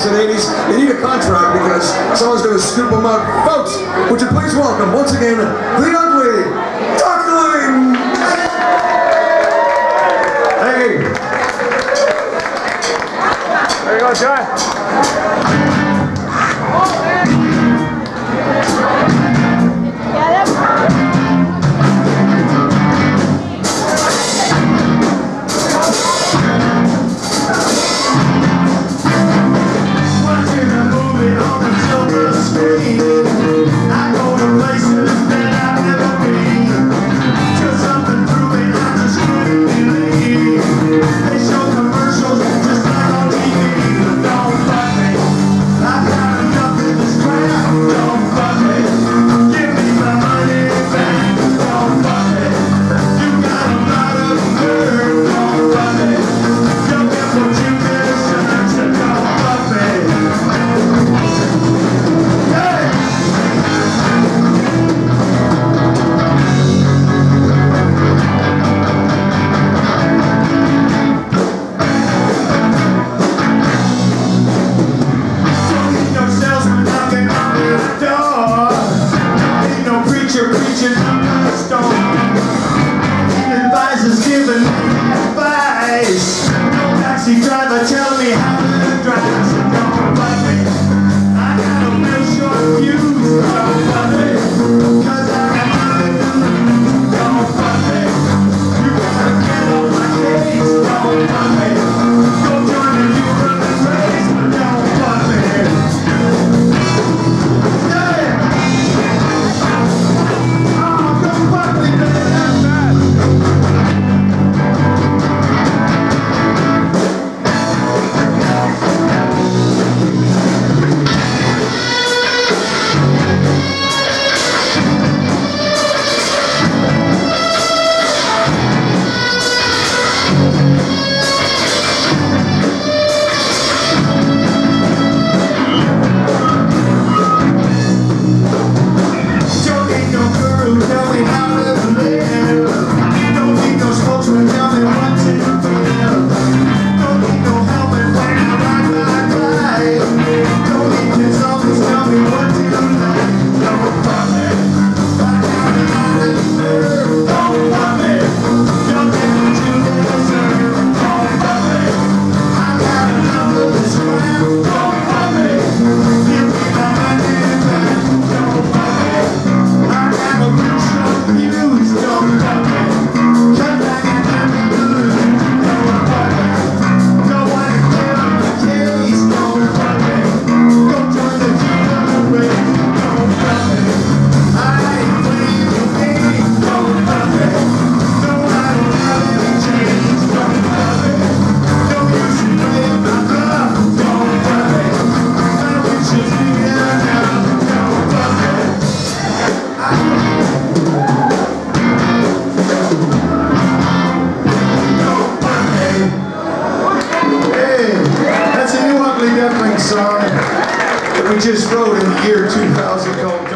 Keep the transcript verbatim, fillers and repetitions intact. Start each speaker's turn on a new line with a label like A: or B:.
A: and eighties, they need a contract because someone's going to scoop them up. Folks, would you please welcome once again the ugly Ducklings! Hey!
B: There you go, John.
C: Preachin, advisors giving advice. No backseat driver tell me how to drive. So don't bug me. I got a real short fuse. Don't bug me. Cause I got nothing to lose. Don't bug me. You gotta get on my case. Don't bug me. Go join the new running race, but don't bug me. Song that we just wrote in the year two thousand called